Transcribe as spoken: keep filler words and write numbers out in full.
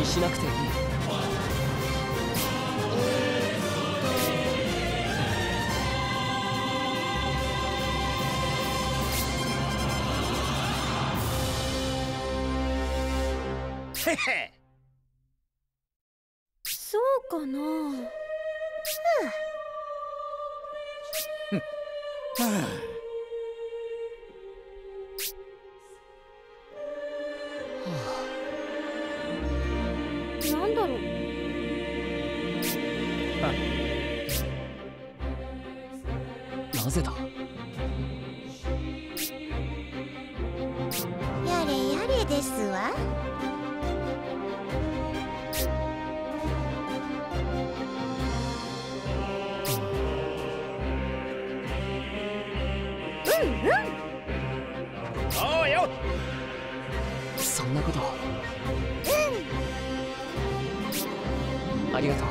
しなくていい。 へへ。 そうかな。 はあ、なんだろう。 なぜだ。 やれやれですわ。 そうよ。 そんなこと。ありがとう。